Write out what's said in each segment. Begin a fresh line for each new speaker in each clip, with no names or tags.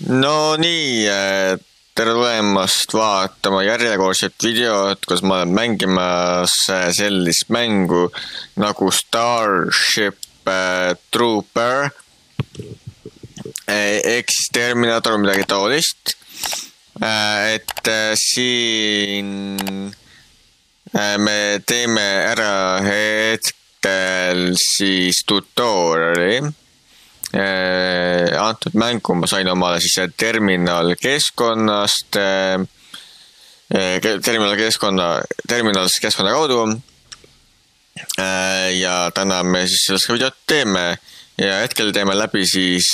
No nii, tere tulemast vaatama järjekordset videot, kus ma olen mängimas sellist mängu nagu Starship Trooper X-Terminator või midagi taolist. Et siin me teeme ära hetkel siis tutoriali. Antud mängu ma sain omale siis terminal keskkonnast keskkonna kaudu ja täna me siis sellest videot teeme ja hetkel teeme läbi siis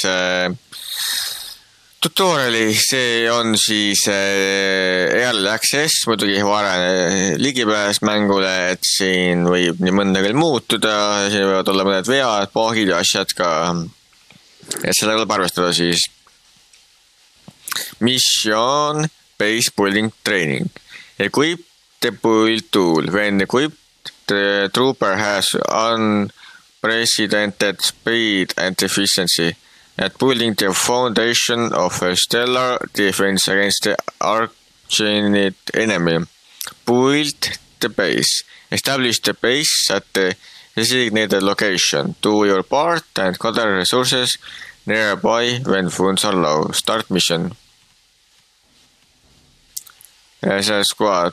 tutoriali. See on siis early access, muidugi varane ligipääs mängule, et siin võib nii mõndagi muutuda, siin võivad olla mõned vead, paagid ja asjad ka. Et sellega tuleb arvestada siis Mission Base Building Training. Equip the build tool. When equipped, the trooper has unprecedented speed and efficiency at building the foundation of a stellar defense against the archenid enemy. Build the base. Establish the base at the designated location. Do your part and gather resources nearby when funds are low. Start mission. See squad.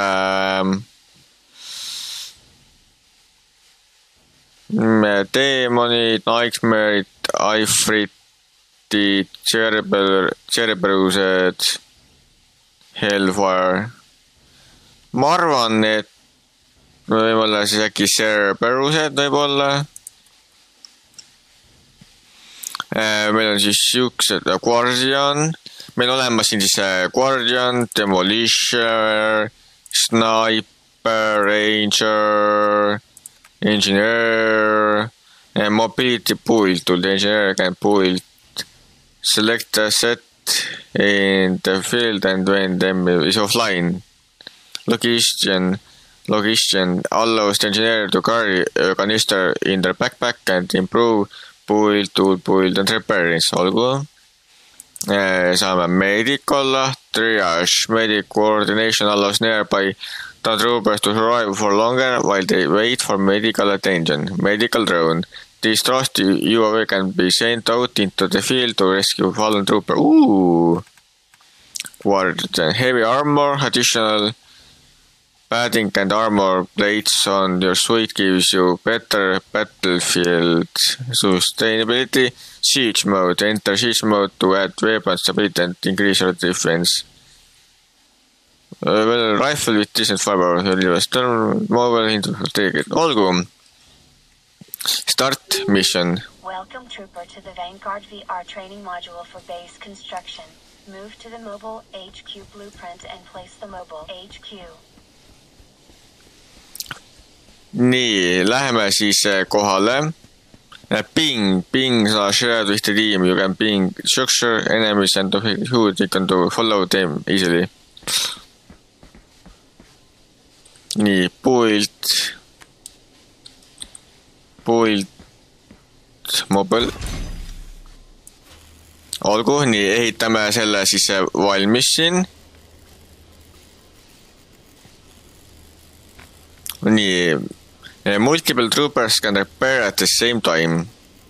Demonid, nightmare'id, Ifritid, Cerberused, Hellfire. Ma arvan, et võib-olla siis äkki Cerberused võib-olla. Meil on siis siuksed Guardian. Meil olemas siin siis Guardian, Demolisher, Sniper, Ranger, Engineer, Mobility Build tool. The Engineer can build. Select a set in the field and when them is offline. Logician allows the engineer to carry a canister in their backpack and improve build, tool, build and repairing. Olgu. Saame medical, triage. Medic coordination allows nearby troopers to survive for longer while they wait for medical attention. Medical drone. This trusty UAV can be sent out into the field to rescue fallen trooper. Guardian. Heavy armor, additional padding and armor plates on your suit gives you better battlefield sustainability. Siege mode. Enter siege mode to add weapon stability and increase your defense. Rifle with decent firepower. Mobile into Olgu. Start mission.
Welcome Trooper to the Vanguard VR training module for base construction. Move to the mobile HQ blueprint and place the mobile HQ.
Nii, läheme siis kohale. Ping / with the team. You can ping structure, enemies and who they can do follow them easily. Nii, build mobile. Olgu, nii, ehitame selle siis valmis siin. Nii, multiple troopers can repair at the same time.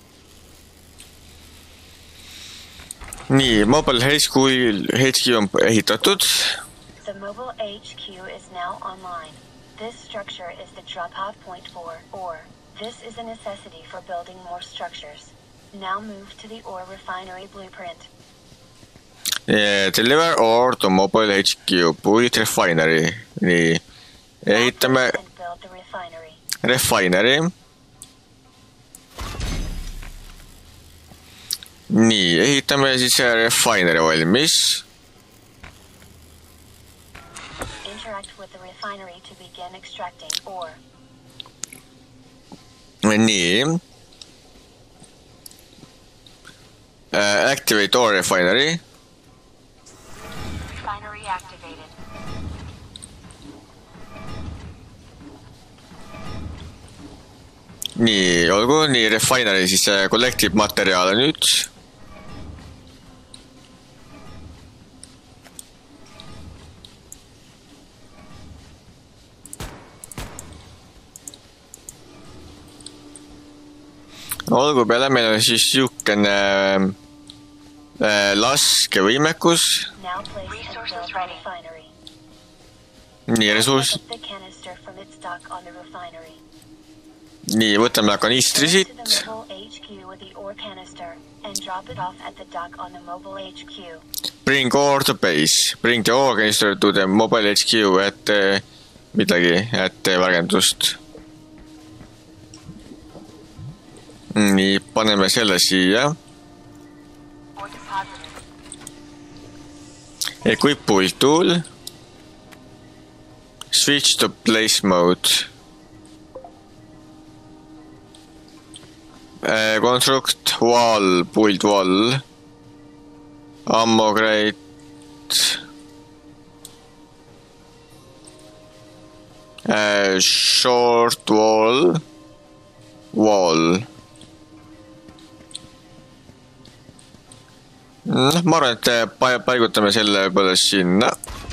Nii, mobile HQ on ehitatud.
The mobile HQ is now online. This structure is the drop-off point for ore. This is a necessity for building more structures. Now move to the ore refinery blueprint.
Deliver ore to mobile HQ. Build refinery. Nii, ehitame refinery. Nii, ehitame siis refinery valmis.
Interact with the refinery to begin extracting ore.
Nii. Activate ore refinery.
Refinery activated.
Nii, olgu, nii refinery siis kollektib materjale nüüd. olgu peale, meil on siis siukene laskevõimekus.
Now place and build the refinery.
Nii, ressurss.
Pick up the canister from its dock on the refinery.
Nii, võtame kanistri
Go to
siit.
the mobile HQ with the ore canister and drop it off at the dock on the mobile HQ.
Bring ore to base. Bring the ore canister to the mobile HQ, et midagi, et vargendust. Nii, paneme selle siia.
Or deposited.
Equip pull tool. Switch to place mode. Construct wall, pulled wall. Ammo crate. Short wall. Wall. Ma arvan, et paigutame selle peale sinna.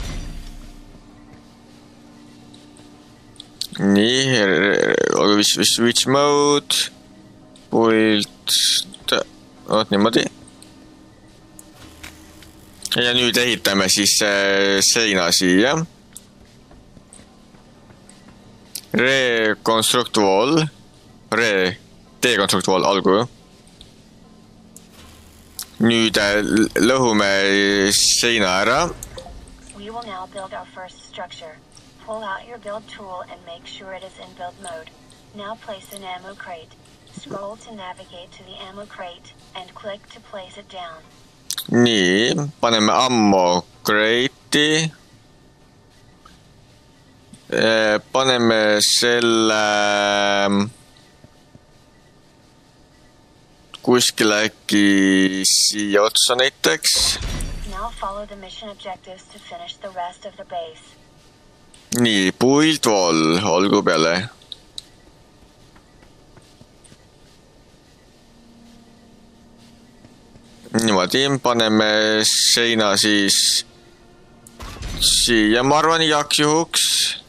Nii, switch mode. Pult. Oot, niimoodi. Ja nüüd ehitame siis seina siia. Reconstruct wall. Deconstruct wall algu. Nüüd lõhume seina ära.
We will now build our first structure. Pull out your build tool and make sure it is in build mode. Now place an ammo crate. Scroll to navigate to the ammo crate and click to place it down.
Nii, paneme ammo crate'i. Paneme selle kuskile äkki siia otsa näiteks.
Now follow the mission objectives to finish the rest of the base.
Nii, puild wall, olgu peale. Niimoodi, paneme seina siis siia, ma arvan, igaks juhuks.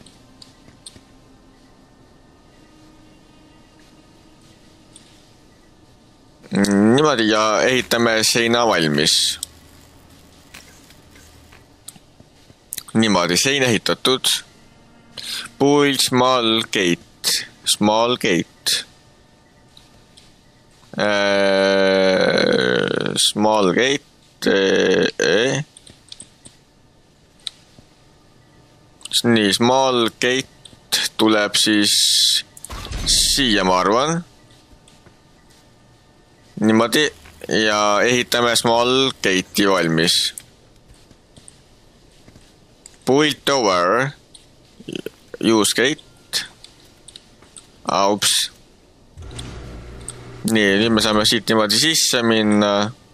Niimoodi ja ehitame seina valmis. Niimoodi, sein ehitatud. Pull small gate. Small gate. Small gate. Nii, small gate tuleb siis siia, ma arvan. Niimoodi ja ehitame small gate'i valmis. Pull tower. Use gate. Aups. Nii, nüüd me saame siit niimoodi sisse minna.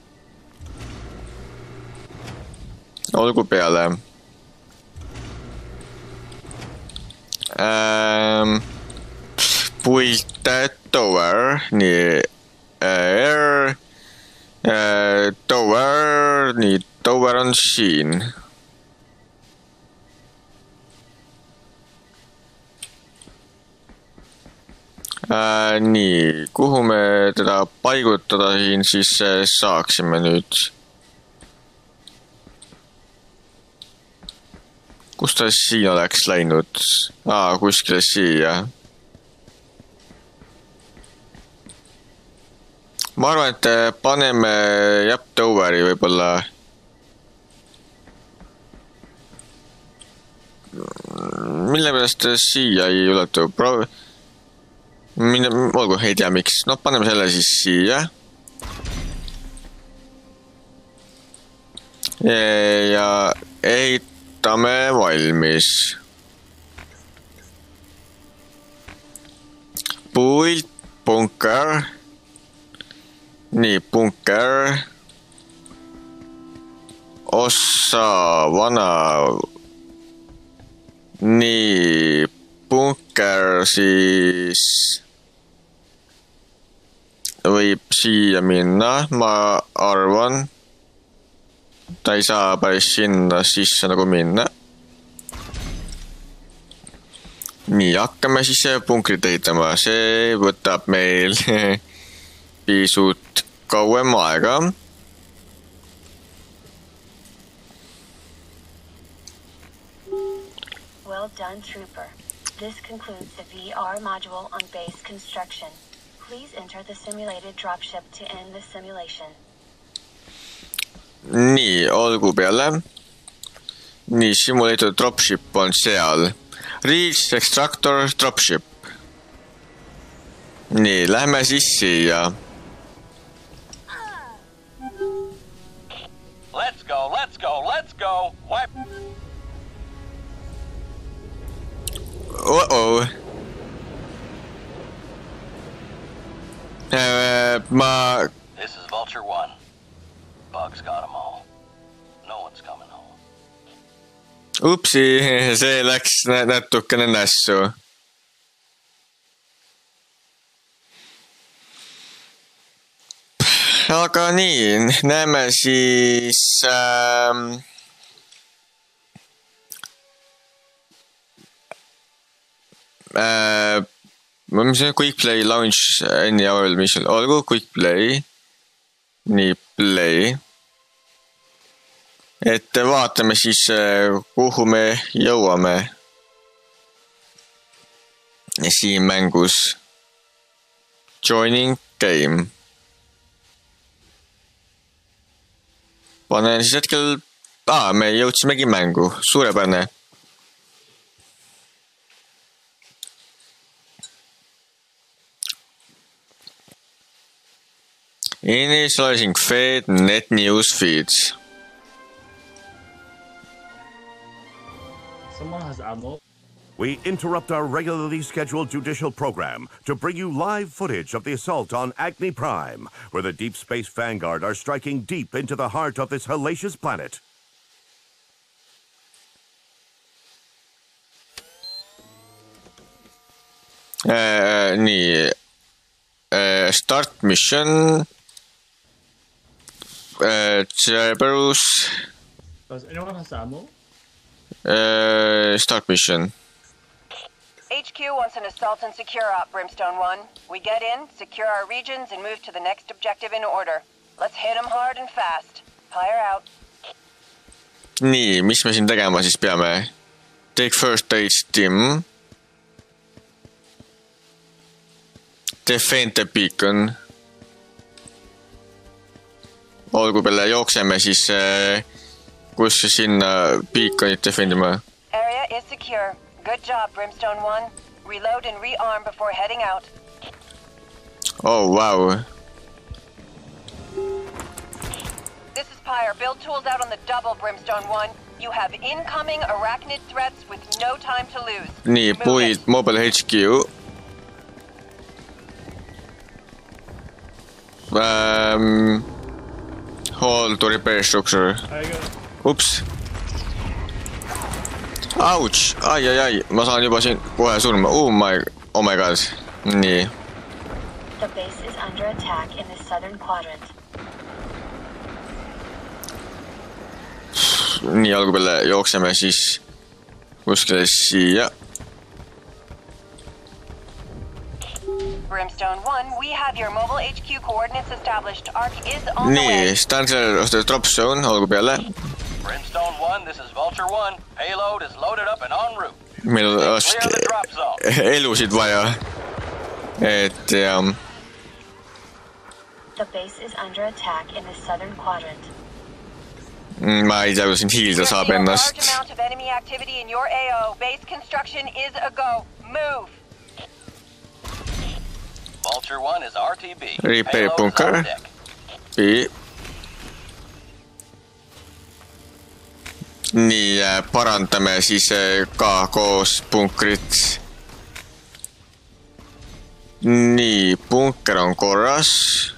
Olgu peale. Pull tower. Nii. Air. Tower. Nii, tower on siin. Nii, kuhu me teda paigutada siin siis saaksime nüüd? Kus ta siin oleks läinud? Kuskile siia. Ma arvan, et paneme toweri võibolla. Mille pärast siia ei ulatu? Olgu, ei tea miks. No, paneme selle siis siia. Ja ehitame valmis. Puilt, bunker. Nii, bunker. Ossa, vana. Nii, bunker siis võib siia minna, ma arvan. Ta ei saa päris sinna sisse nagu minna. Nii, hakkame siis punkrit ehitama. See võtab meil pisut kauem aega.
Well done, Trooper. This concludes the VR module on base construction. Please enter the simulated dropship to end the simulation.
Nii, olgu peale. Nii, simulated dropship on seal. Reach extractor dropship. Nii, lähme siis siia.
Let's go, let's go, let's go. Wipe.
Uh-oh.
This is Vulture 1. Bugs got them all. No one's coming home.
Upsi, see läks natukene nässu. Aga nii, näeme siis mis on quick play launch any hour mission, olgu quick play. Nii, play. Et vaatame siis, kuhu me jõuame siin mängus. Joining game. Panen siis hetkel, me jõudsimegi mängu, suurepärane. Initializing fed net news feeds.
Someone has ammo.
We interrupt our regularly scheduled judicial program to bring you live footage of the assault on Agni Prime, where the Deep Space Vanguard are striking deep into the heart of this hellacious planet.
Nii, start mission. Cerberus.
Does anyone have ammo?
Start mission.
HQ wants an assault and secure op, Brimstone 1. We get in, secure our regions, and move to the next objective in order. Let's hit them hard and fast. Fire out.
Nii, mis me siin tegema siis peame? Take first aid team. Defend the beacon. Olgu peale jookseme siis, kus sinna beaconit defendima.
Area is secure. Good job, Brimstone 1. Reload and rearm before heading out.
Oh, wow.
This is Pyre. Build tools out on the double, Brimstone 1. You have incoming arachnid threats with no time to lose.
Nii, puid Mobile HQ. Hold to repair structure. Ups. Ouch! Ai, ma saan juba siin kohe surma. Oh my god. Nii.
The base is under attack in the southern quadrant.
Nii, algu peale jookseme siis kuskile siia.
Brimstone 1, we have your mobile HQ coordinates established. Arc is on the way.
Nii, standard of the drop zone, olgu peale.
Brimstone 1, this is Vulture 1. Payload is loaded up and en route.
Meil on
Clear the drop zone.
elusid vaja. Et
The base is under attack in the southern quadrant.
ma ei tea, kui siin hiilda saab ennast.
Large amount of enemy activity in your AO. Base construction is a go. Move.
Vulture 1 is RTB.
Repair
Payload is
bunker.
on deck.
Nii, parandame siis ka koos punkrit. Nii, bunker on korras.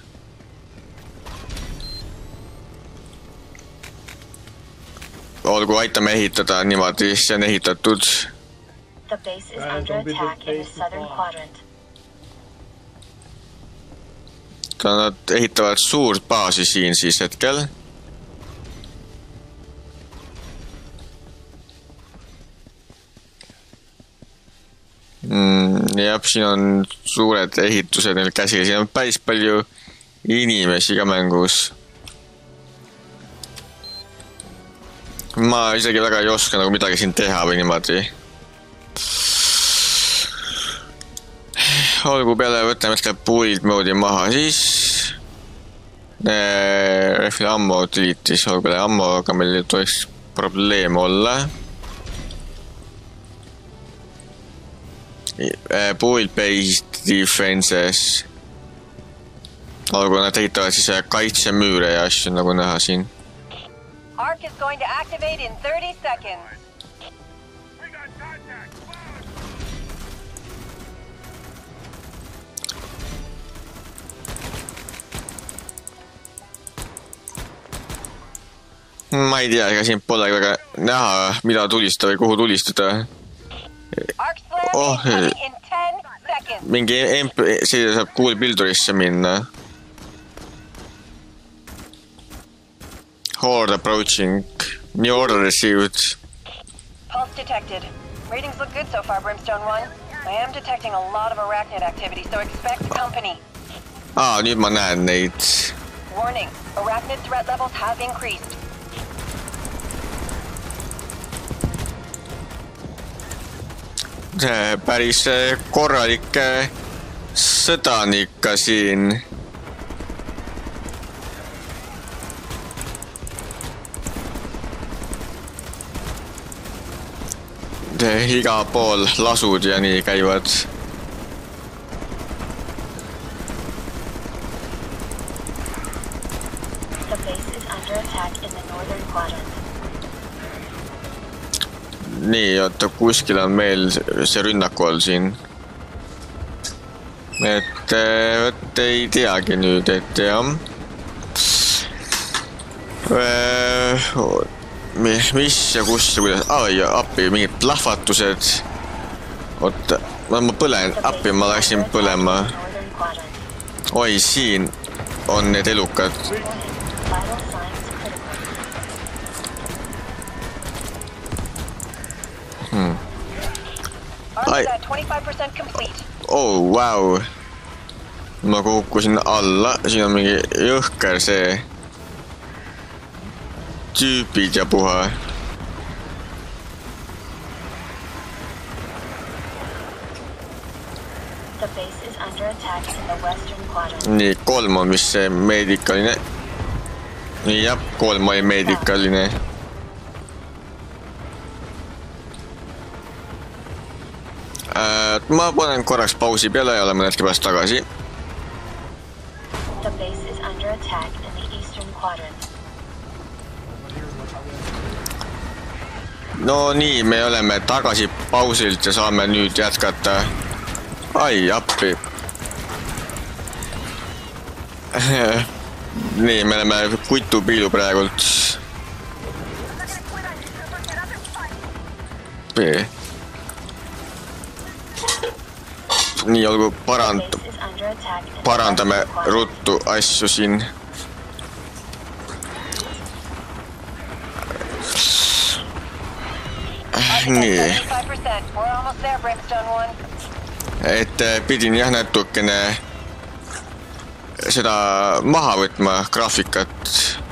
Olgu, aitame ehitada niimoodi, see on ehitatud.
The base is under attack in the southern quadrant.
Nad ehitavad suurt baasi siin siis hetkel. Jah, siin on suured ehitused neil käsil, siin on päris palju inimesi ka mängus. Ma isegi väga ei oska nagu midagi siin teha või niimoodi. Olgu peale, võtame hetkel build mode'i maha, siis refil ammo utilities, olgu peale ammo, aga meil tohiks probleem olla. Build-based defenses. Olgu nad ehitavad siis kaitsemüüre ja asju nagu näha siin.
Arc is going to activate in 30 seconds.
Ma ei tea, ega siin pole väga näha, mida tulistada või kuhu tulistada. Oh, mingi see saab Cool Buildurisse minna. Horde approaching. New order received.
Pulse detected. Ratings look good so far, Brimstone 1. I am detecting a lot of arachnid activity, so expect company.
Nüüd ma näen neid.
Warning, arachnid threat levels have increased.
Päris korralik sõdanikka siin. Iga pool lasud ja nii käivad.
The base is under attack in the northern quadrant.
Nii, oota, kuskil on meil see rünnaku all siin. Et ei teagi nüüd, et jah. Mis ja kus ja kuidas? Appi, mingid plahvatused. Oota, ma põlen. Appi, ma läksin põlema. Oi, siin on need elukad. Wow. Ma kukkusin alla. Siin on mingi jõhker see tüüpid ja puha. Nii, 3 on vist see meedikaline. Nii, jah, 3 oli meedikaline. Ma panen korraks pausi peale ja oleme hetke pärast tagasi.
The base is under attack in the eastern quadrant.
No nii, me oleme tagasi pausilt ja saame nüüd jätkata. Ai, appi. Nii, me oleme kutupiilu praegult. Nii, olgu parandame ruttu asju siin. Nii. Et pidin jah natukene seda maha võtma graafikat.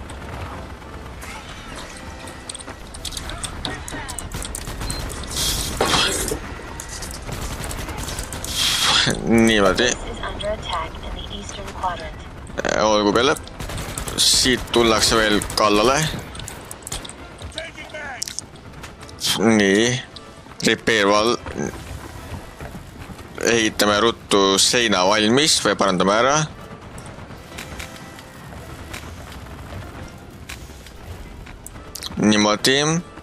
Niimoodi. Olgu peale. Siit tullakse veel kallale. Nii. Repair wall. Ehitame ruttu seina valmis või parandame ära. Niimoodi.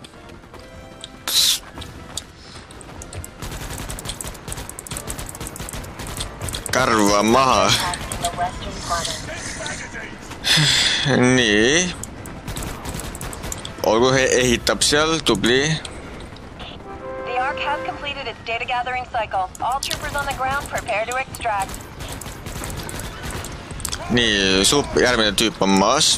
Karva maha. Nii. Olgu ehitab seal, tubli.
The Ark has completed its data gathering cycle. All troopers on the ground prepare to extract.
Nii, järgmine tüüp on maas.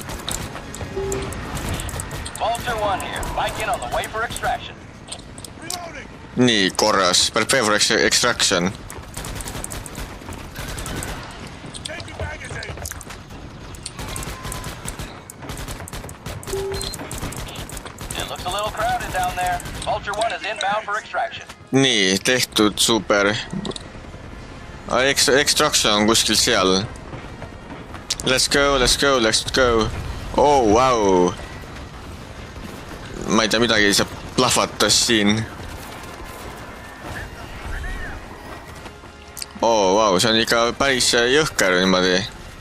Vulture 1 here. Mike in on the way for extraction.
Nii, korras. Prepare for extraction.
inbound for extraction.
nii, tehtud, super. Extraction on kuskil seal. Let's go, let's go, let's go. Oh, wow. Ma ei tea, midagi see plahvatas siin. Oh, wow, see on ikka päris jõhker niimoodi.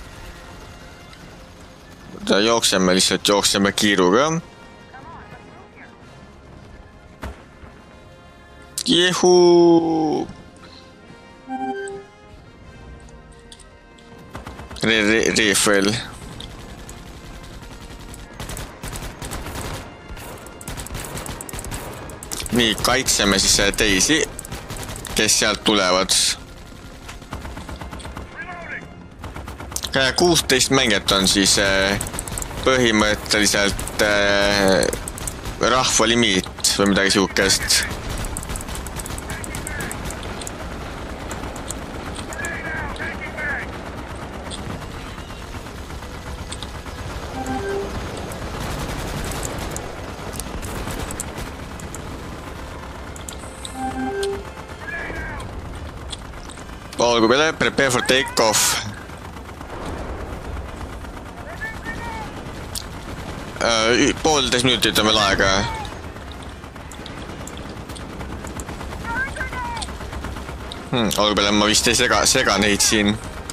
Jookseme lihtsalt, jookseme kiiruga. Jehuu! Refill. Nii, kaitseme siis teisi, kes sealt tulevad. 16 mängijat on siis põhimõtteliselt rahvalimiit või midagi siukest. Olgu peale, prepare for take off. Poolteist minutit on veel aega. Olgu peale, ma vist ei sega neid siin.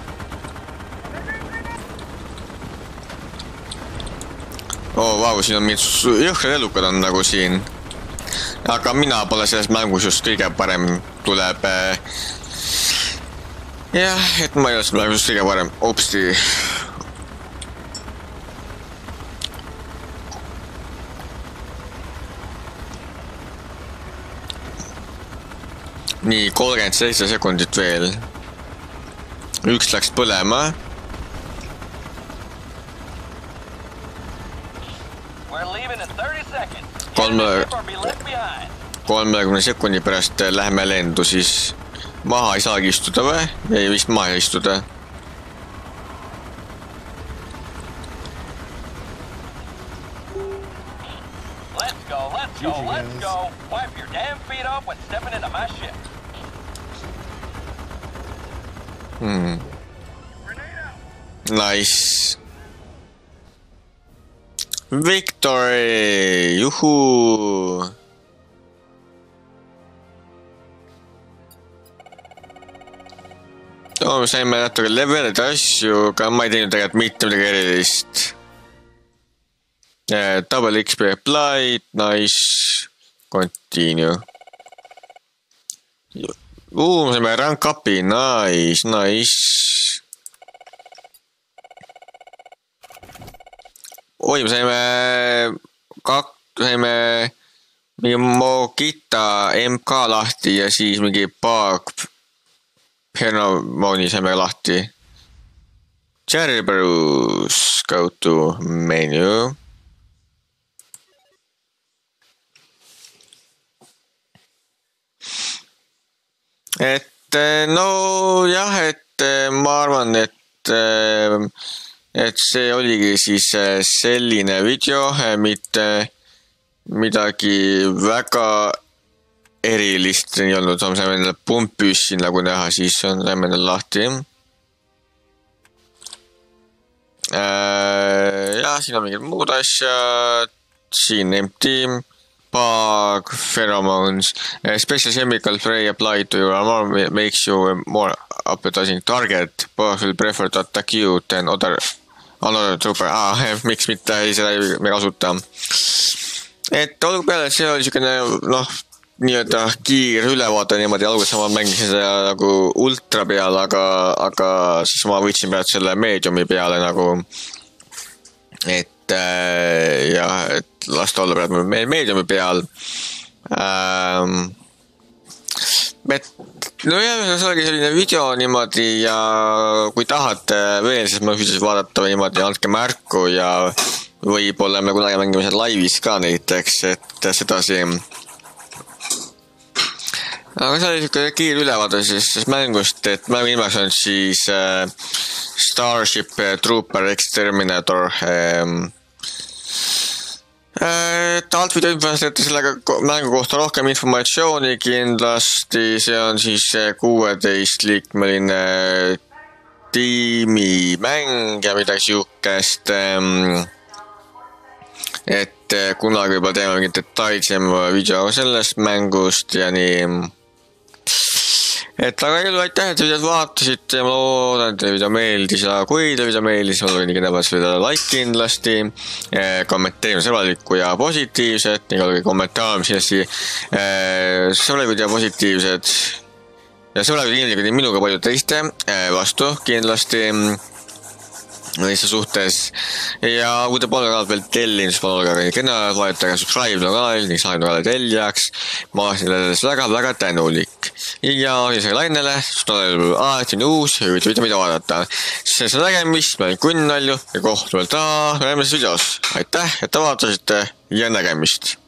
Oh, vau, siin on mingid jõhkrad elukad on nagu siin. Aga mina pole selles mängus just kõige parem tuleb. Jah, et ma ei ole selles mängus kõige parem. Opsti. Nii, 37 sekundit veel. Üks läks põlema.
We're leaving in 30 seconds.
30 sekundi pärast läheme lendu, siis maha ei saagi istuda või? Ei vist maha ei istuda.
Let's go, let's go, let's go. Wipe your damn feet off when stepping into my ship.
Nice. Victory! Juhuu! Me saime natuke levelida asju, aga ma ei teinud tegelikult mitte midagi erilist. Double XP applied, nice, continue. Me saime rank upi, nice, nice. Oi, me saime mingi Mogita MK lahti ja siis mingi Bug Phenomoni saime lahti. Cerberus, go to menu. Et no jah, et ma arvan, et see oligi siis selline video, mitte midagi väga erilist ei olnud, saime endale pumpüs siin nagu näha, siis saime endale lahti. Ja siin on mingid muud asjad, siin empty, bug, pheromones, special chemical spray applied to your armor makes you more appetizing target, boss will prefer to attack you than another trooper. Miks mitte seda me kasuta. Et olgu peale, see oli siukene, nii-öelda kiir ülevaade niimoodi, alguses ma mängisin seda nagu ultra peal, aga siis ma võtsin pealt selle mediumi peale nagu, et lasta olla pealt mediumi peal. See oligi selline video niimoodi ja kui tahate veel, siis ma võisin vaadata või niimoodi, andke märku ja võib-olla me kunagi mängime seal laivis ka näiteks, et sedasi. Aga see oli siuke kiir ülevaade siis mängust, et mängu nimeks on siis Starship Trooper Exterminator. Alt video infos, et sellega mängu kohta rohkem informatsiooni kindlasti, see on siis 16-liikmeline tiimimäng ja midagi siukest, et kunagi juba teeme mingi detailsema video sellest mängust ja nii. Et aga elu, aitäh, et videot vaatasite ja ma loodan, et teile video meeldis ja kui teile video meeldis, ma loodan nii nädalast video like kindlasti, kommenteerime sõbralikku ja positiivset, nii kalgi kommentaar, mis kindlasti sõbralikud ja positiivsed ja sõbralikud inimesed nii minuga palju teiste vastu kindlasti neisse suhtes ja kui te pole kanal veel tellinud, siis palun olge kena, vajutage subscribe kanalil ning saanud kanali tellijaks. Ma olen selles väga tänulik ja see lainele, sest on alati uus ja võite mida vaadata. See nägemist, ma olen Kunnalju ja kohtume järgmises videos. Aitäh, et te vaatasite ja nägemist!